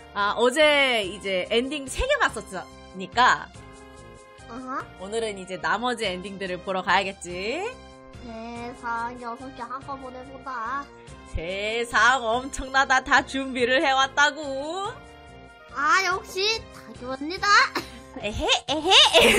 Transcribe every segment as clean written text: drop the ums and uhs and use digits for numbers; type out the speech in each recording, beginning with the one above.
아, 어제 이제 엔딩 3개 봤었으니까 오늘은 이제 나머지 엔딩들을 보러 가야겠지. 세상 6개 한꺼번에 보다. 세상 엄청나다. 다 준비를 해왔다고. 아, 역시 다교입니다. 에헤 에헤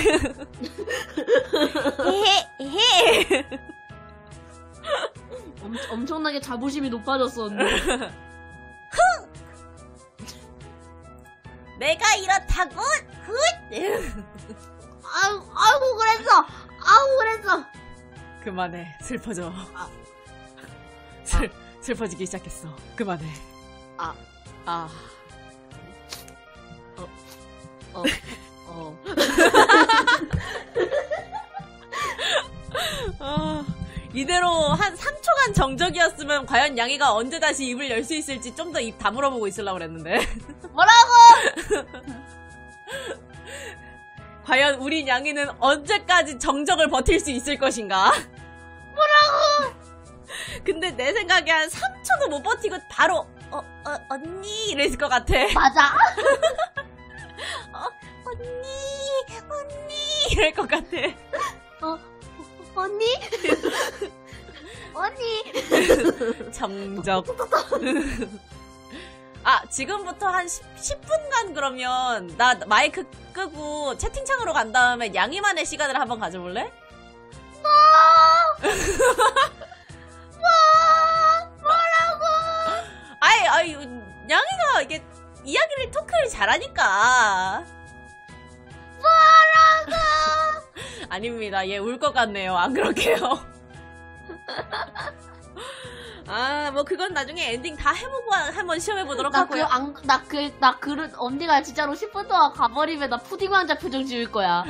에헤. 엄청나게 자부심이 높아졌어, 언니. 내가 이렇다고? 아이고 그랬어. 아우 그랬어. 그만해. 슬퍼져. 슬퍼지기 시작했어. 그만해. 이대로 한 3초간 정적이었으면 과연 양이가 언제 다시 입을 열 수 있을지 좀 더 입 다물어보고 있으려고 그랬는데. 뭐라고? 과연 우리 양이는 언제까지 정적을 버틸 수 있을 것인가? 뭐라고? 근데 내 생각에 한 3초도 못 버티고 바로 언니 이랬을 것 같아. 맞아. 언니 이럴 것 같아. 언니? 언니? 정적. 아, 지금부터 한 10분간 그러면 나 마이크 끄고 채팅창으로 간 다음에 양이만의 시간을 한번 가져볼래? 뭐라고? 아이, 양이가 이게 이야기를 토크를 잘하니까. 뭐라고? 아닙니다. 얘 울 것 같네요. 안 그럴게요. 아, 뭐 그건 나중에 엔딩 다 해보고 한번 시험해보도록 하고요. 나 그릇 언니가 진짜로 10분 동안 가버리면 나 푸딩 왕자 표정 지을 거야.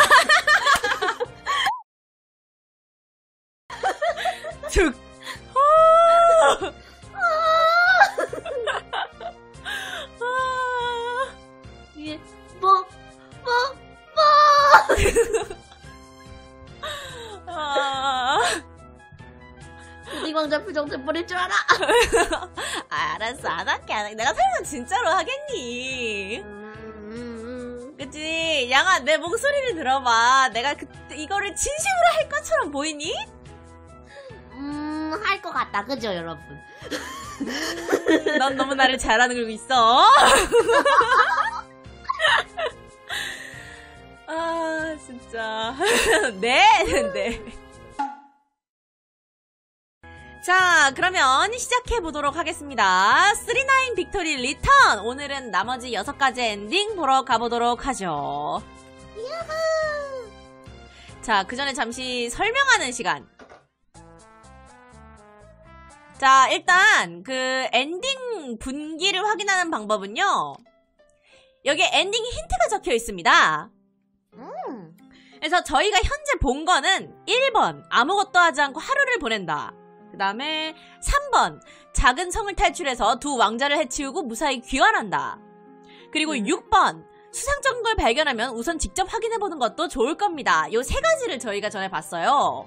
득. 이게 푸딩 왕자 표정 돼버릴 줄 알아. 알았어, 안 할게. 내가 설마 진짜로 하겠니? 그치? 양아, 내 목소리를 들어봐. 내가 그때 이거를 진심으로 할 것처럼 보이니? 할 것 같다. 그죠, 여러분? 넌 너무 나를 잘 알고 있어. 아, 진짜. 네. 자, 그러면 시작해보도록 하겠습니다. 39 빅토리 리턴! 오늘은 나머지 6가지 엔딩 보러 가보도록 하죠. 야호! 자, 그 전에 잠시 설명하는 시간. 자, 일단 그 엔딩 분기를 확인하는 방법은요. 여기에 엔딩 힌트가 적혀 있습니다. 그래서 저희가 현재 본 거는 1번 아무것도 하지 않고 하루를 보낸다. 그 다음에 3번 작은 성을 탈출해서 두 왕자를 해치우고 무사히 귀환한다. 그리고 6번 수상적인 걸 발견하면 우선 직접 확인해보는 것도 좋을 겁니다. 요 3가지를 저희가 전에 봤어요.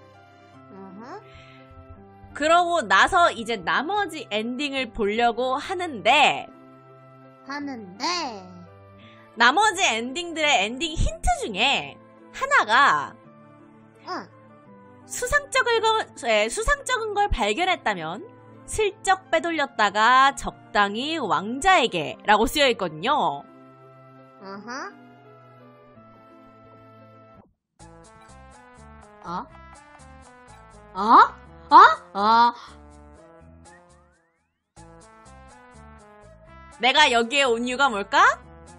그러고 나서 이제 나머지 엔딩을 보려고 하는데 나머지 엔딩들의 엔딩 힌트 중에 하나가 수상적인 걸 발견했다면 슬쩍 빼돌렸다가 적당히 왕자에게 라고 쓰여있거든요. 내가 여기에 온 이유가 뭘까?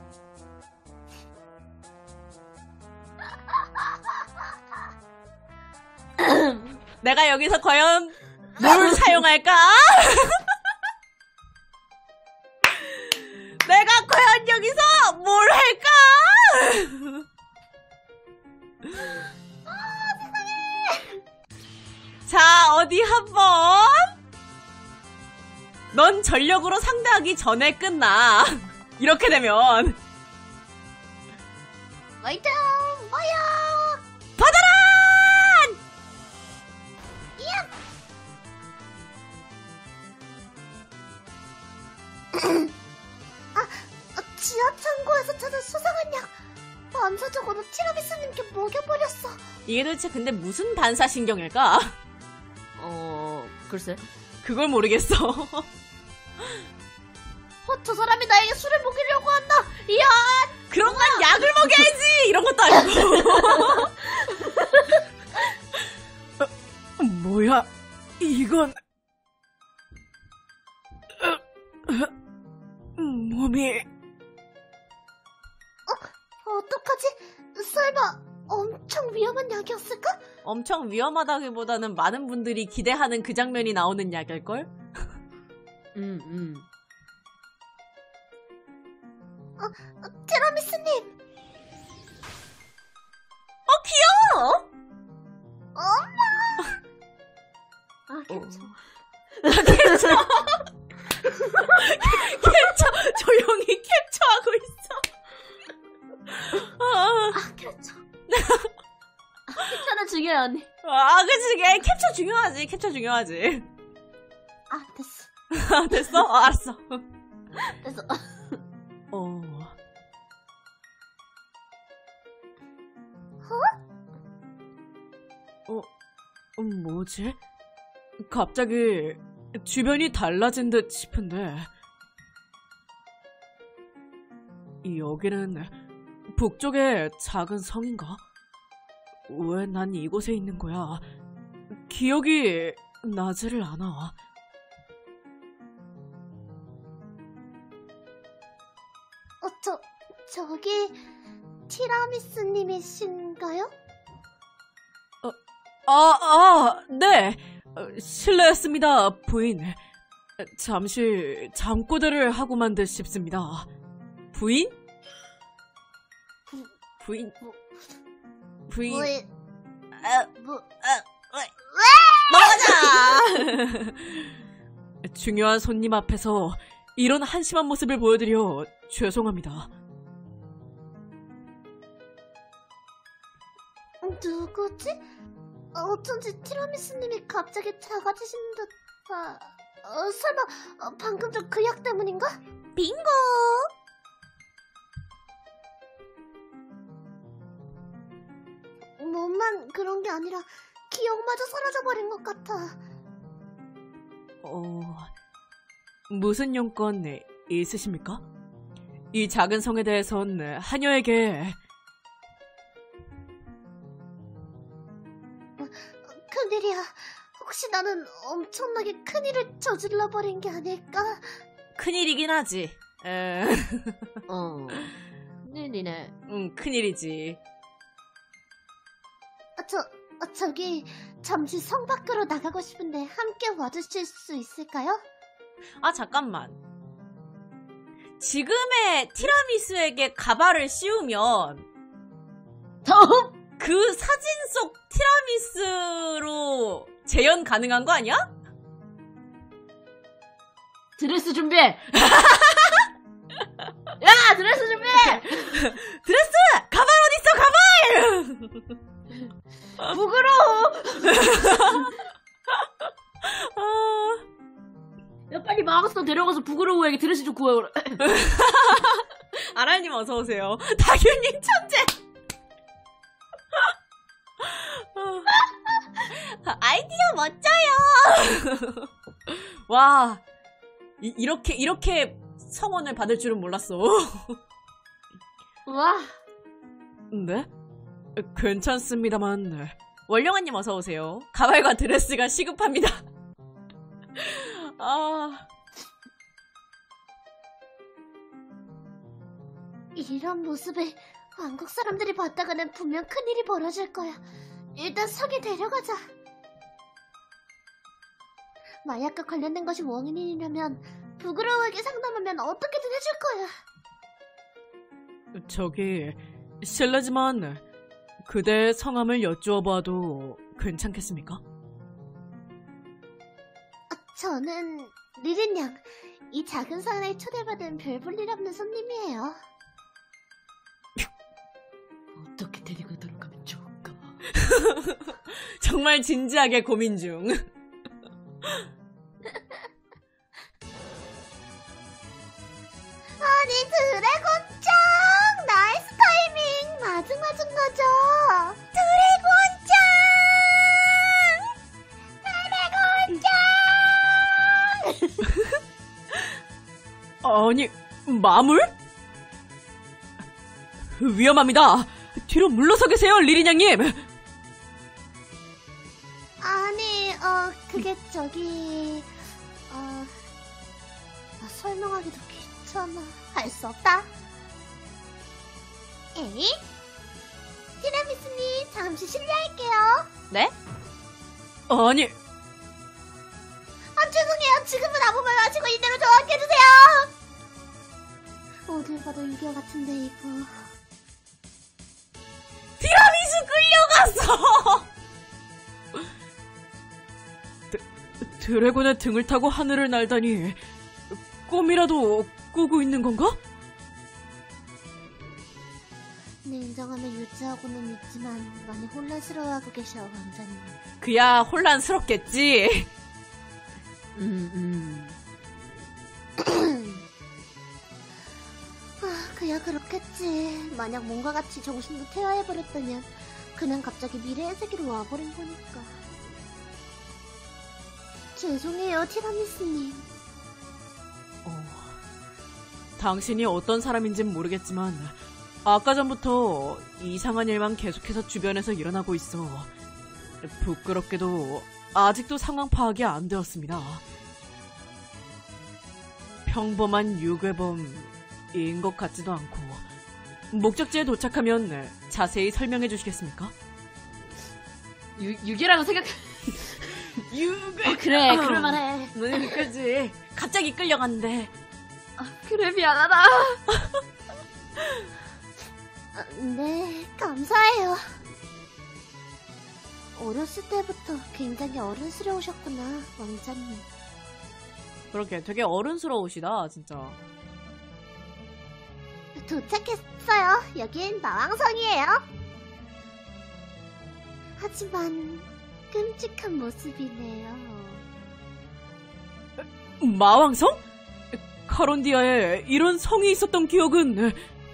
내가 여기서 과연 뭘 사용할까? 내가 과연 여기서 뭘 할까? 자, 어디 한번. 넌 전력으로 상대하기 전에 끝나. 이렇게 되면 화이팅! 뭐야! 받아라! 창고에서 찾은 수상한 약. 반사적으로 티라미수님께 먹여버렸어. 이게 도대체 근데 무슨 반사신경일까? 글쎄. 그걸 모르겠어. 저 사람이 나에게 술을 먹이려고 한다. 이야! 그럼 난 약을 먹여야지! 이런 것도 아니고. 뭐야, 이건. 몸이. 어떡하지? 설마 엄청 위험한 약이었을까? 엄청 위험하다기보다는 많은 분들이 기대하는 그 장면이 나오는 약일걸? 티라미수님! 귀여워! 캡처. 캡처! 조용히 캡처하고 있어. 캡처. 캡처는 중요해, 언니. 그치. 캡처 중요하지. 캡처 중요하지. 됐어. 됐어? 알았어. 됐어. 뭐지? 갑자기 주변이 달라진 듯 싶은데 여기는 북쪽의 작은 성인가? 왜 난 이곳에 있는 거야? 기억이 나지를 않아. 저기 티라미수님이신가요? 네. 실례했습니다, 부인. 잠시 잠꼬대를 하고만 듯 싶습니다. 부인? 부인? 넘어가자! 중요한 손님 앞에서 이런 한심한 모습을 보여드려 죄송합니다. 누구지? 어쩐지 티라미수님이 갑자기 작아지신 듯하... 설마 방금 전 그 약 때문인가? 빙고! 몸만 그런 게 아니라 기억마저 사라져버린 것 같아. 무슨 용건 있으십니까? 이 작은 성에 대해선 하녀에게... 큰일이야. 혹시 나는 엄청나게 큰일을 저질러버린 게 아닐까? 큰일이긴 하지. 큰일이네. 큰일이지. 저기 잠시 성 밖으로 나가고 싶은데 함께 와주실 수 있을까요? 잠깐만. 지금의 티라미수에게 가발을 씌우면 그 사진 속 티라미수로 재현 가능한 거 아니야? 드레스 준비해! 야! 드레스 준비해! 드레스! 가발 어딨어, 가발! 부끄러워! 야, 빨리 마우스 데려가서 부끄러워에게 드레스 좀 구해오라. 아랄님 어서오세요. 다규님 천재! 아이디어 멋져요! 와, 이렇게 성원을 받을 줄은 몰랐어. 와. 네? 괜찮습니다만. 원령아님 어서오세요. 가발과 드레스가 시급합니다. 이런 모습을 왕국 사람들이 봤다가는 분명 큰일이 벌어질 거야. 일단 성에 데려가자. 마약과 관련된 것이 원인이라면 부끄러워하게 상담하면 어떻게든 해줄 거야. 저기 실례지만 그대의 성함을 여쭈어봐도 괜찮겠습니까? 저는 리린 양. 이 작은 산에 초대받은 별 볼 일 없는 손님이에요. 어떻게 데리고 들어가면 좋을까? 정말 진지하게 고민 중. 아니 드래곤짱! 마물? 위험합니다. 뒤로 물러서 계세요, 리리냥님. 아니, 그게 설명하기도 귀찮아. 할 수 없다. 에이? 티라미수님, 잠시 실례할게요. 네? 아니, 죄송해요. 지금은 아무 말 마시고 이대로 저한테 해주세요. 어딜 봐도 이겨 같은데, 이거. 티라미수 끌려갔어! 드래곤의 등을 타고 하늘을 날다니 꿈이라도 꾸고 있는 건가? 냉정함을 유지하고는 있지만 많이 혼란스러워하고 계셔, 왕자님. 그야 혼란스럽겠지. 그야 그렇겠지. 만약 뭔가 같이 정신도 퇴화해버렸다면 그냥 갑자기 미래의 세계로 와버린 거니까. 죄송해요, 티라미스님. 당신이 어떤 사람인진 모르겠지만 아까 전부터 이상한 일만 계속해서 주변에서 일어나고 있어. 부끄럽게도 아직도 상황 파악이 안 되었습니다. 평범한 유괴범인 것 같지도 않고 목적지에 도착하면 자세히 설명해 주시겠습니까? 유괴라고 생각... 유괴... 그래, 그럴만해. 그지. 갑자기 끌려갔는데. 그래, 미안하다. 네, 감사해요. 어렸을 때부터 굉장히 어른스러우셨구나, 왕자님. 그렇게 되게 어른스러우시다, 진짜. 도착했어요. 여긴 마왕성이에요. 하지만 끔찍한 모습이네요. 마왕성? 카론디아에 이런 성이 있었던 기억은...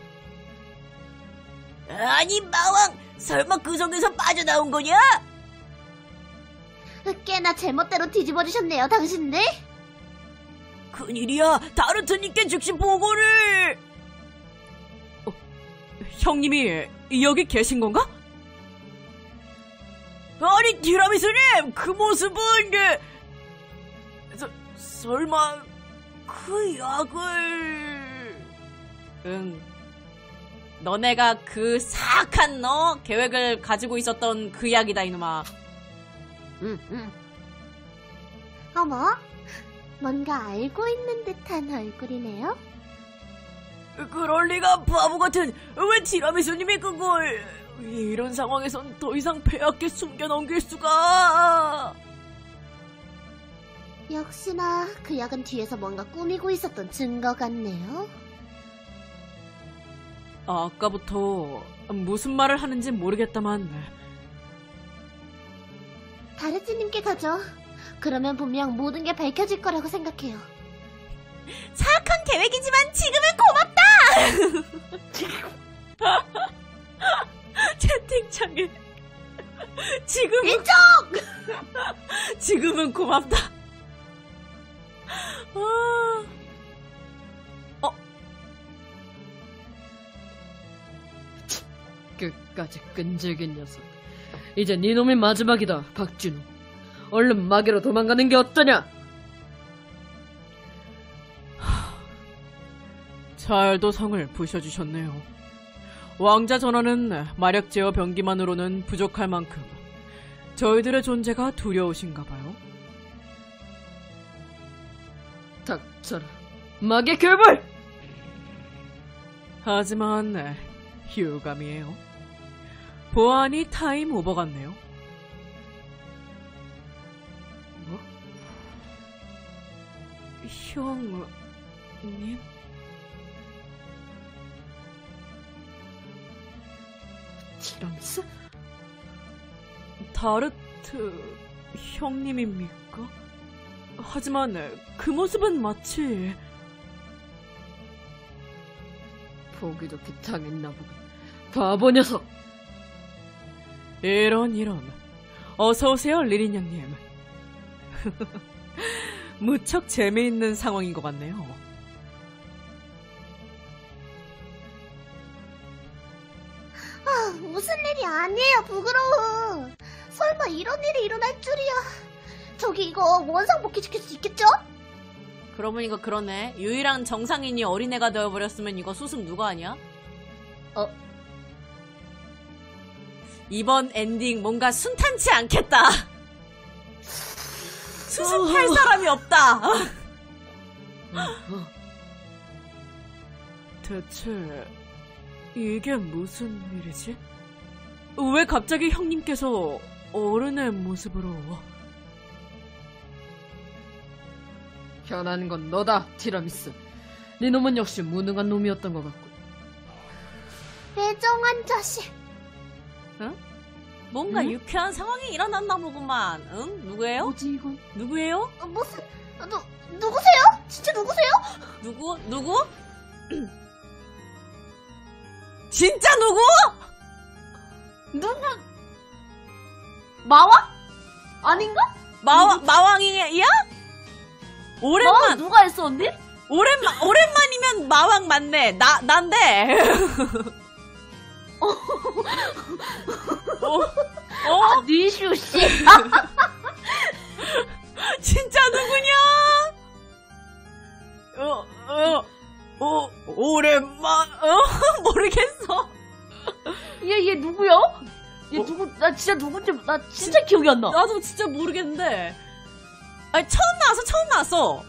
아니, 마왕! 설마 그 성에서 빠져나온 거냐? 꽤나 제멋대로 뒤집어주셨네요, 당신들. 큰일이야. 다르트님께 즉시 보고를... 형님이 여기 계신 건가? 아니, 티라미수님! 그 모습은... 설마... 그 약을... 응. 너네가 그 사악한 계획을 가지고 있었던 그 약이다, 이놈아. 어머, 뭔가 알고 있는 듯한 얼굴이네요. 그럴 리가, 바보 같은. 왜 티라미수님이 그걸... 이런 상황에선 더 이상 폐하께 숨겨 넘길 수가... 역시나 그 약은 뒤에서 뭔가 꾸미고 있었던 증거 같네요. 아까부터 무슨 말을 하는지 모르겠다만... 다르티님께 가죠. 그러면 분명 모든 게 밝혀질 거라고 생각해요. 사악한 계획이지만 지금은 고맙다! 채팅창에 지금은... 인정! 지금은 고맙다. 끝까지 끈질긴 녀석. 이제 네 놈이 마지막이다, 박진우. 얼른 마계로 도망가는 게 어떠냐? 잘도 성을 부셔주셨네요. 왕자 전하는 마력 제어 병기만으로는 부족할 만큼 저희들의 존재가 두려우신가 봐요. 닥쳐라. 마계 결벌! 하지만 휴감이에요. 보안이 타임 오버 같네요. 뭐? 형님? 티라미수? 다르트 형님입니까? 하지만 그 모습은 마치... 보기 좋게 당했나 보군. 바보 녀석! 이런. 어서오세요, 리린양님. 무척 재미있는 상황인 것 같네요. 무슨 일이 아니에요, 부끄러워. 설마 이런 일이 일어날 줄이야. 저기 이거 원상 복귀시킬 수 있겠죠? 그러고 보니까 그러네. 유일한 정상인이 어린애가 되어버렸으면 이거 수습 누가 하냐? 이번 엔딩 뭔가 순탄치 않겠다. 수습할 사람이 없다. 대체 이게 무슨 일이지? 왜 갑자기 형님께서 어른의 모습으로... 변한 건 너다, 티라미스. 네 놈은 역시 무능한 놈이었던 것 같군. 애정한 자식. 응? 뭔가 응? 유쾌한 상황이 일어났나 보구만. 응? 누구예요? 뭐지 이건? 누구예요? 무슨 누구세요? 진짜 누구세요? 누구? 진짜 누구? 누구? 마왕? 아닌가? 마왕이야? 마왕 누가 했어, 언니? 오랜만이면 마왕 맞네. 난데. 니슈 씨. 진짜 누구냐? 모르겠어. 얘 누구야? 얘 나 진짜 누군지, 나 진짜 기억이 안 나. 나도 진짜 모르겠는데. 아니, 처음 나왔어.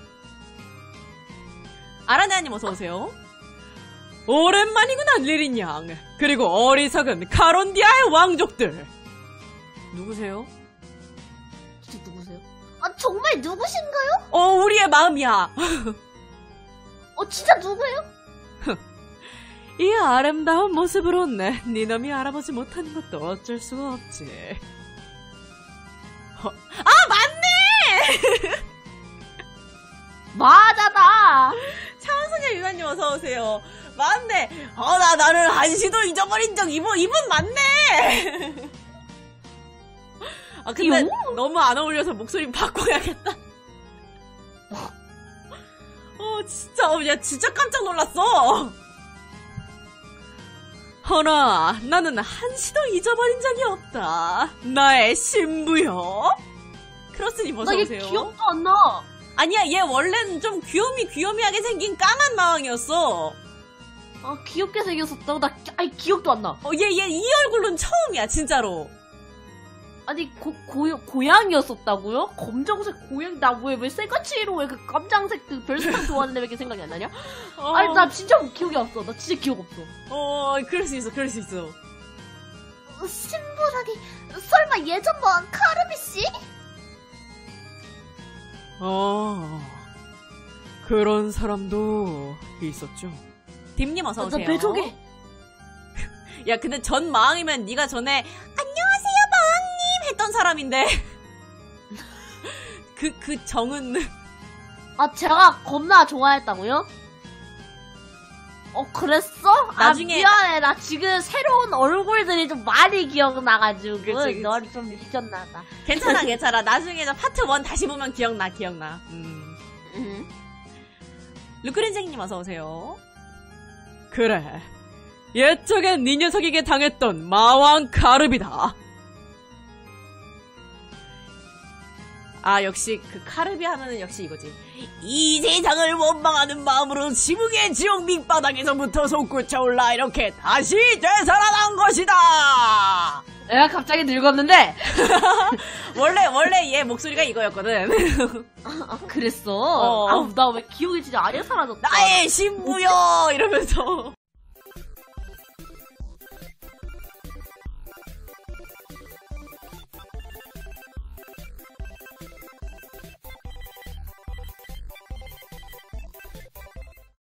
아라네아님 어서오세요. 오랜만이구나, 리린양. 그리고 어리석은 카론디아의 왕족들. 누구세요? 진짜 누구세요? 정말 누구신가요? 우리의 마음이야. 진짜 누구예요? 이 아름다운 모습으론 네 놈이 알아보지 못하는 것도 어쩔 수가 없지. 맞네! 맞아다. 차원소녀 유나님 어서오세요. 맞네. 나는 한시도 잊어버린 적 이분 맞네. 근데 너무 안 어울려서 목소리 바꿔야겠다. 진짜 깜짝 놀랐어. 허나 나는 한시도 잊어버린 적이 없다. 나의 신부요. 크로스님 어서오세요. 나 얘 기억도 안 나. 아니야, 얘 원래는 좀 귀요미하게 생긴 까만 마왕이었어. 귀엽게 생겼었다고? 나 기억도 안 나. 얘 이 얼굴은 처음이야, 진짜로. 아니, 고양이였었다고요? 검정색 고양, 왜 새까치로 왜 그 깜장색 그 별사탕 좋아하는 애 왜 이렇게 생각이 안 나냐? 아니, 나 진짜 기억이 없어. 나 진짜 기억 없어. 그럴 수 있어. 신부라니, 설마 예전 마왕 카르비씨? 그런 사람도 있었죠. 딤님 어서오세요. 나 매족에. 야, 근데 전 마왕이면 네가 전에 안녕하세요 마왕님 했던 사람인데 그 정은 제가 겁나 좋아했다고요? 그랬어? 나중에 미안해. 나 지금 새로운 얼굴들이 좀 많이 기억나가지고. 그치. 너를 좀 잊었나봐. 괜찮아. 나중에 파트 1 다시 보면 기억나. 루크렌쟁이님 어서오세요. 그래, 옛적에 네 녀석에게 당했던 마왕 카르비다. 역시 그 카르비 하면은 역시 이거지. 이 세상을 원망하는 마음으로 지붕의 지옥 밑바닥에서부터 솟구쳐 올라 이렇게 다시 되살아난 것이다. 애가 갑자기 늙었는데? 원래 얘 목소리가 이거였거든. 그랬어? 나 왜 기억이 진짜 아예 사라졌다. 나의 신부여! 이러면서.